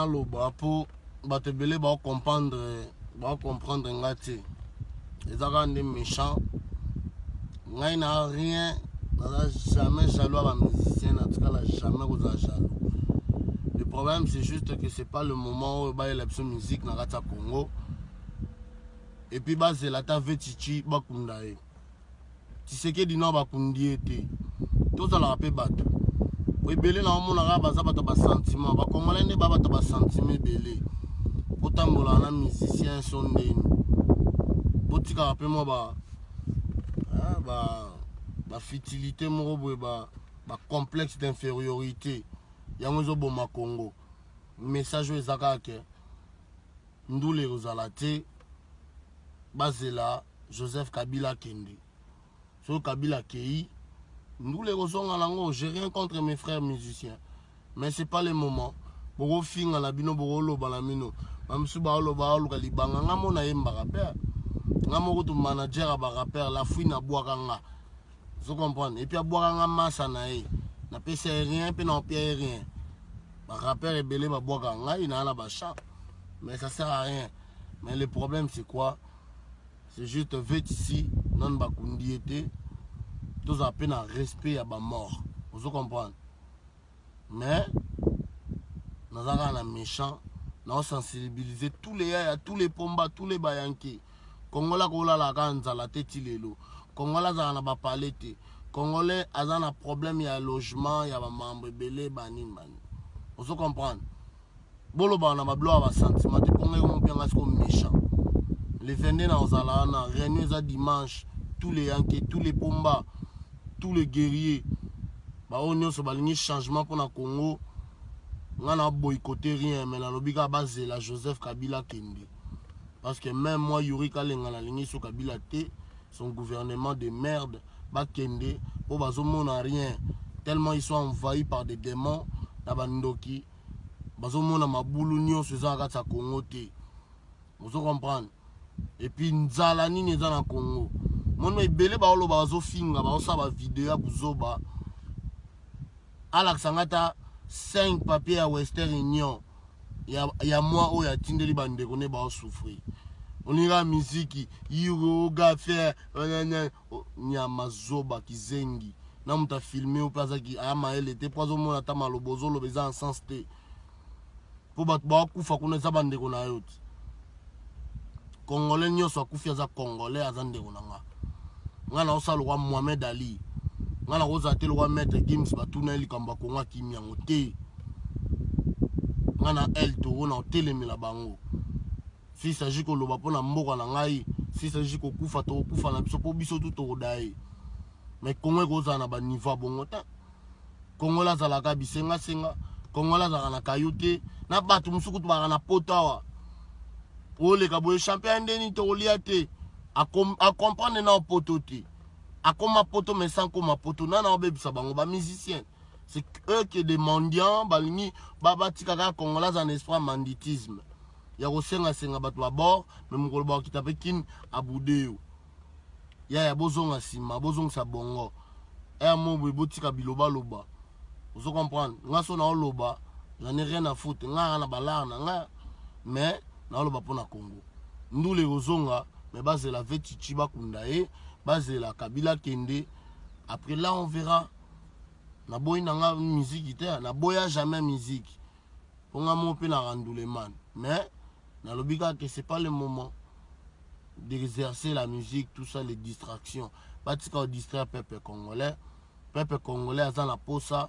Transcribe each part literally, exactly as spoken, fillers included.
na loba po bato belé ba comprendre ba comprendre ngati ezaka des méchants ngai na rien na jamais jaloux à musicien en tout cas là jamais aux jaloux. Le problème c'est juste que c'est pas le moment où ba la musique na kata Congo et puis ba zela ta vetichi ba kundae tu sais que dino ba kundi été tout ça la rappel bato oui belé na mona ga baza bato ba sentiment ba congolais ne ba bato ba sentiment belé potambola na musicien son ndeni botika rappel moi ba ah ba ba futilité moko boye ba ba complexe d'infériorité yango zo boma Congo message ezaka ke ndule ozala te bazela Joseph Kabila kende so Kabila kei ndule ozonga lango. J'ai rien contre mes frères musiciens mais c'est pas le moment boko finga la bino boko loba la mino mamsu ba loba luka libanga ngamo na yemba rapper ngamo ko manager ba rapper la fouine abwaka nga. Vous comprenez? Et puis à boire un masse na e na pese rien puis na pierre rien ba rappeur et belé ba boire nga il na la bacha mais ça sert à rien. Mais le problème c'est quoi? C'est juste vite ici non ba kundi été tous à peine à respect à ba mort. Vous comprenez? Mais nous avons un méchant nous sensibiliser tous les à tous les pomba tous les bayanki Congolais kola la ganza la tête lelo Congolais za na ba palete Congolais azana problème ya logement ya ba membre belé bani bani. Vous comprenez? Bolo ba na ba bloa ba sentiment de Congolais mo bien comme méchant. Les vingt na ozala na réunion za dimanche tous les yanki tous les pomba tous les guerriers ba onyo so balingi changement pour na Congo. On a boycotté rien mais la lobika base la Joseph Kabila kende. Parce que même moi, Yuri Kalenga, la ligne sur Kabila T, son gouvernement de merde, Bakende, pour Bazomo n'a rien. Tellement ils sont envahis par des démons, Nabandoki, Bazomo n'a ma boulunio, ce Zara Congo T. Vous comprenez? Et puis Nzalani n'est dans le Congo. Mon mais belé baolo bazo finga, baosa ba vidéo buzoba. Alaksangata cinq papiers à Western Union. Il y a moi où il y a Tindeli Bande qu'on est bas souffrir. On ira musique, Yuro, Gaffer, Nyamazoba, Kizengi. N'a pas filmé au place qui a maël était pas au monde à Tamalobozo, le besoin en sens T. Pour battre beaucoup, faut qu'on ait sa bande qu'on a eu. Congolais n'y a soit Koufia za Congolais à Zande Gonanga. On a aussi le roi Mohamed Ali. On a aussi le roi Maître Gims Batouneli Kamba Konga Kimiangote. On a el toro na telemi la bango. Si s'agit ko loba pona mboka na ngai, si s'agit ko kufa to kufa na biso po biso tout to dai. Mais Congo ko za na ba niveau bongo ta. Congo la za la ka bisenga senga, Congo la za na kayute, na batu musuku to ba na potawa. O le ka boye champion ndeni to liate. A comprendre na potote. A koma poto mais sans koma poto na na obebisa bango ba musicien. C'est eux qui des mendiants, balini, babati kaka congolais en espoir banditisme. Il y a aussi un senga batwa bord, mais mon kolba qui tape kin aboudéo. Il y a bozong asima, bozong sa bongo. Et à mon botika biloba loba. Vous comprenez? Nga so na loba, j'en ai rien à foutre. Nga na balana nga, mais na loba pona Congo. Nous les ozonga, mais base la vetichi ba kundae, base la Kabila kende. Après là on verra. Na boy nanga musique ité na boya jamais musique on a mon pe na randoule man mais na lobika que c'est pas le moment d'exercer la musique tout ça les distractions parce qu'on distrait peuple congolais peuple congolais azan la posa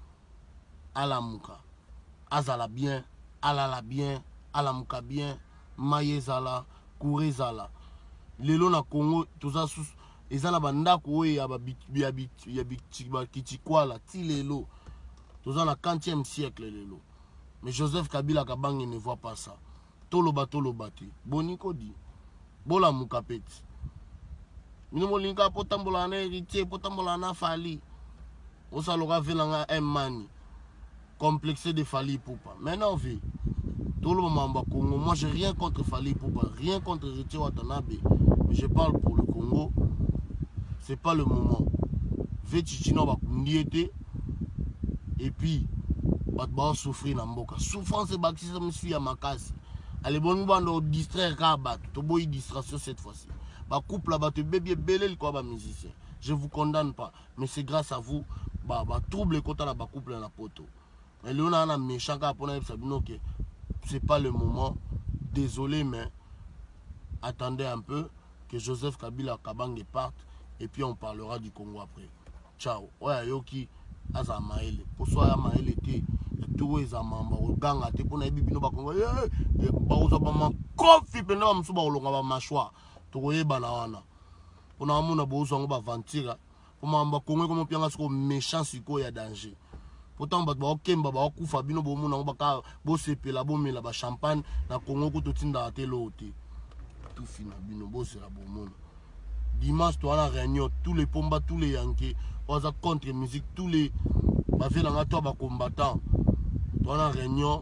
ala muka azala bien ala la bien ala muka bien mayezala kurezala lelo na Congo tout ça sous et ça na bandako ya ba ya ya Kichikwala ti lelo toza na quinzième siècle lelo mais Joseph Kabila Kabange ne voit pas ça toloba toloba te boniko di bola mukapeti mino molinga potambola na héritier potambola na Fali osaloka velanga un mani complexé de Fali Poupa maintenant vi toloba mamba Congo moi j'ai rien contre Fali Poupa rien contre héritier Watanabe mais je parle pour le Congo. C'est pas le moment. Vétichino va kundiété. Et puis, bato bao souffrir na mboka souffrance ebakisisa misusu ya makasi ale boni bando distraire ka bato toboyi distraction cette fois-ci bacouple bato ebebi ebele likolo ba musicien je vous condamne pas mais c'est grâce à vous ba ba trouble ekota na bacouple na poto mais leo na na méchant ka pona yebisa bino ke c'est pas le moment désolé mais attendez un peu que Joseph Kabila Kabange parte et puis on parlera du Congo après. Ciao. Ouais, yoki aza maele. Pour soi ya maele te tout eza mamba oganga te pona yebi bino ba Congo. Eh ba oza ba makofi pena ba msuba olonga ba mashwa. To yeba na wana. Pona amuna bo oza ngo ba vantira. Poma mba Congo comme pianga siko méchant siko ya danger. Pourtant ba ba okemba ba okufa bino bo muna ngo ba ka bo sepela bo mela ba champagne na Congo ko to tinda te lote. Tout fina bino bosse la bomone dimanche toi la réunion tous les pomba tous les yankees oza contre musique tous les bavela nga toi ba combattant toi la réunion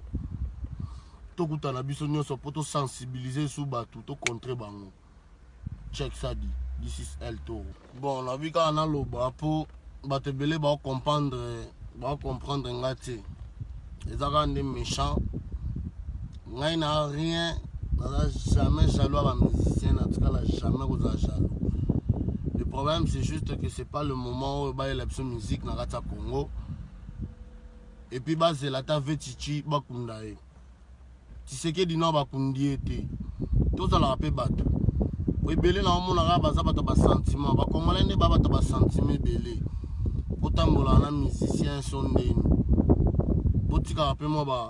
to kutana biso nyonso poto sensibiliser sous batu to contre bango check ça dit this is El Toro bon la vie quand on a le bas pour bate belé ba comprendre ba comprendre ngati ezaka des méchants ngai na rien jamais jaloux à la musicienne, en tout cas, jamais aux jaloux. Le problème, c'est juste que c'est pas le moment où il y a la musique dans le Congo. Et puis, c'est la tave Titi, Bakundae. Tu sais que du nord, Bakundi était. Tout ça, la rappelle battu. Oui, belé, là, on a un sentiment. Les Congolais ne pas un sentiment belé. Pourtant, les musiciens sont des. Pour te rappeler, moi, bah.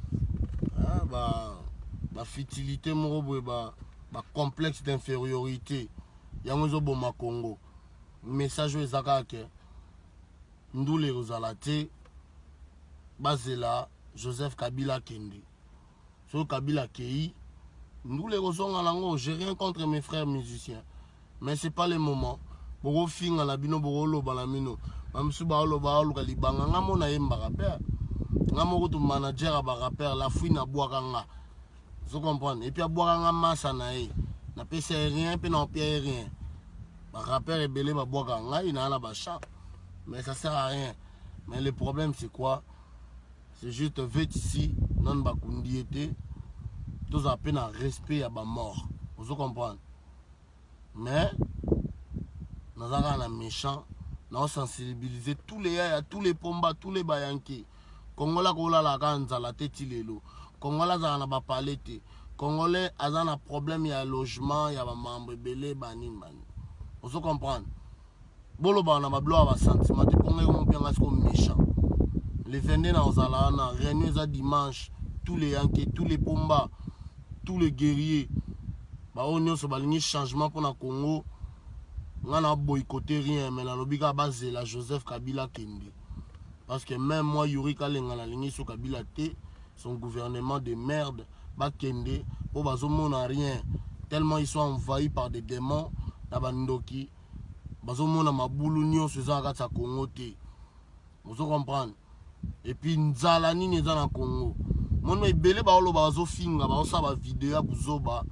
bah la futilité morobo ba ba complexe d'infériorité yango bo ma Congo message ezaka ke ndule rozalate bazela Joseph Kabila kende so Kabila kei ndule rozonga lango j'ai rien contre mes frères musiciens mais c'est pas le moment boko finga la bino boko loba la mino mamsu ba loba loka libanga ngamo na yemba rapper ngamo ko manager ba rapper la fouine boaka nga. Vous comprenez? Et puis à boire un masse na e na pese rien puis na pierre rien. Ba rappeur est belé ba boire nga il na la bacha. Mais ça sert à rien. Mais le problème c'est quoi? C'est juste vite ici non ba kundi été tous à peine en respect à ba mort. Vous comprenez? Mais nous avons un méchant, nous sensibiliser tous les à tous les pomba, tous les bayanki. Congola kola la ganza la tête lelo. Congolais ont pas parlé de Congolais ont un problème, il y a logement, il y a des membres belé, bani bani. Vous comprenez? Bolo ba na bablo ba sentiment de Congolais comme bien comme méchant. Les vingt dans Zalana, réunion à dimanche, tous les Yankees, tous les Pomba, tous les guerriers. Ba on se baligner changement pour le Congo. On a boycotté rien mais la lobiga base la Joseph Kabila Kende. Parce que même moi Yuri Kalenga la ligne sur Kabila T son gouvernement de merde, Bakende, pour Bazomo n'a rien. Tellement ils sont envahis par des démons, Nabandoki, Bazomo n'a ma boulou se zangata Congo te. Vous comprenez? Et puis Nzalani n'est dans le Congo. Mon me belé baolo bazo finga, baosa ba vidéo buzoba.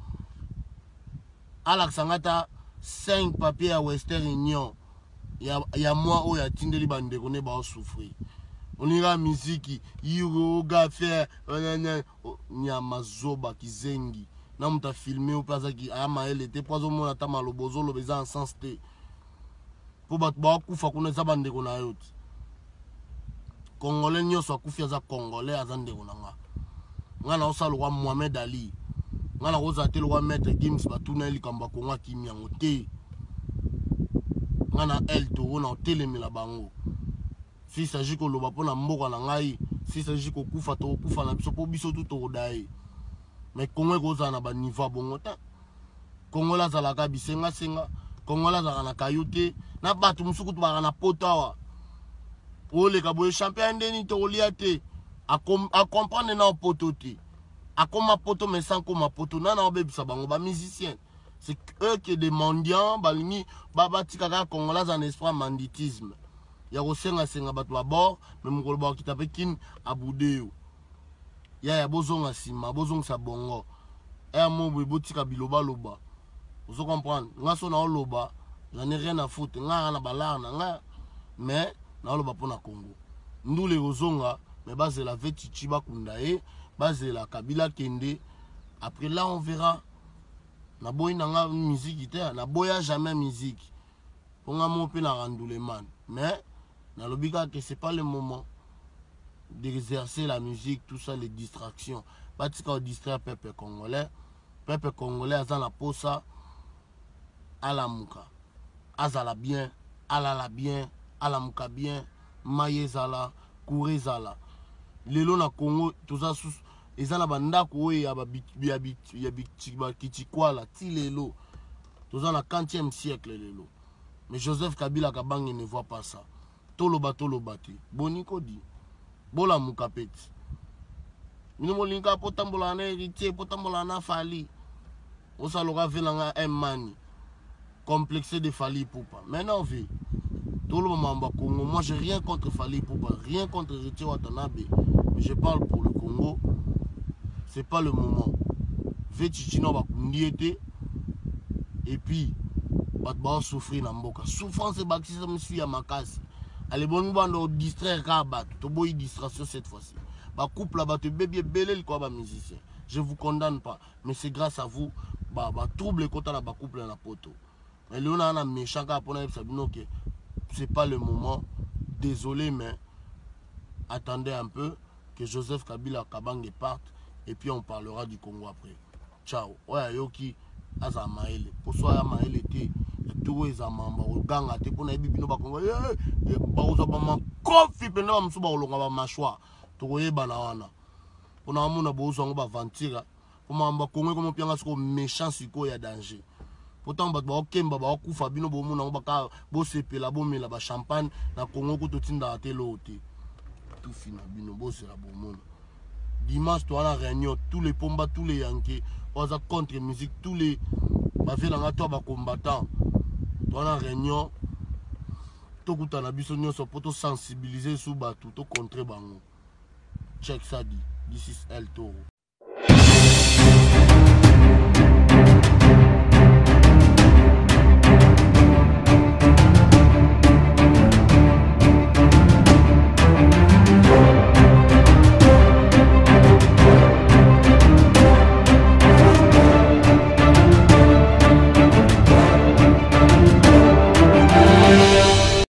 Alaksangata cinq papiers à Western Union. Il y a moi où il y a Tindeli Bandeko ne ba souffrir. On ira musique, Yuro, Gaffer, Nyamazoba, Kizengi. Na muta filmé au plaza qui a maël était pas au monde à Tamalobozo, le baiser en sens T. Pour battre beaucoup, faut qu'on ait abandonné qu'on a eu. Congolais, nous sommes couffés à Congolais, à Zanderonanga. On a aussi le roi Mohamed Ali. On a aussi le roi Maître Gims, Batouneli, Kambakonga, Kimiangote. On a El Toro, on a Télémila Bango. Si s'agit que le bapon a mort en angaï, si s'agit que Koufa to Koufa na biso po biso tout au daï. Mais Congo goza na ba niveau bon temps. Congo la za la ka bisenga senga, Congo la za na kayote, na batu musuku to ba na potawa. O le ka boye champion ndeni to liate, a a comprendre na potote. A comme poto mais sans comme poto na na obebisa bango ba musicien. C'est eux qui des mendiants, balini baba tikaka Congo la za en espoir banditisme. Ya kosenga senga bato ba bord mais mukolo ba kitape kin abudeo ya ya bozonga sima bozonga sa bongo e mo botika biloba loba vous comprenez nga so na loba j'en ai rien à foutre nga na balana nga mais na loba pona Congo ndule ozonga mais base la Vetichi Bakundae, base la Kabila Kende. Après là, on verra. Na boy nanga musique ite, na boya jamais musique. Pour nga mon pe na randoule man. Mais na lobika que c'est pas le moment d'exercer la musique, tout ça, les distractions. Pas de qu'on distraire peuple congolais. Peuple congolais a la posa à la mouka. Azala bien, alala bien, ala mouka bien, maye zala, kouré zala. Lelo na Congo, tout ça sous ezala bandako ya ba ya ba kitikoala ti lelo. Tout ça na quinzième siècle lelo. Mais Joseph Kabila Kabange ne voit pas ça. Toloba toloba te. Boniko dit. Bola mukapeti. Mino molinga potambola na héritier, potambola na fali. Osa lora velanga mani. Complexé de Fali Poupa. Maintenant, vie. Tout le monde Congo. Moi, j'ai rien contre Fali Poupa. Rien contre Héritier Watanabe. Mais je parle pour le Congo. C'est pas le moment. Vetichino va kundiete. Et puis, va te souffrir dans Mboka. Souffrance et bâtisse, me suis à ma casse. Allez, bon, on va distraire Rabat. Tu bois distraction cette fois-ci. Bah, couple là-bas, tu bébé belé le quoi, musicien. Je vous condamne pas. Mais c'est grâce à vous. Bah, bah, trouble le côté là-bas, couple dans la poteau. Mais là, on a un méchant pour que c'est pas le moment. Désolé, mais attendez un peu que Joseph Kabila Kabange parte et puis on parlera du Congo après. Ciao. Ouais, Yoki, Aza Maele. Pour soi, Maele était tout les amamba. Au gang, à te pour naïbi bino bakongo. Eh, baouza bama kofi pendant msuba olonga ba machwa. Tokoye banawana. Pour na muna baouza ngo ba ventira. Pour mamba kongo comme pianga siko méchant siko ya danger. Pourtant ba ba kemba ba kufa bino bo muna ba ka bo sepela bo mela ba champagne na Congo ko to tinda atelo te. Tout fina bino bo sera bo mona. Dimanche toi la réunion tous les pomba tous les yankees oza contre musique tous les ba vela nga to ba combattant. Toi la réunion to kutana biso nyonso poto sensibiliser sous batu to contre bango. Check ça dit. This is El Toro.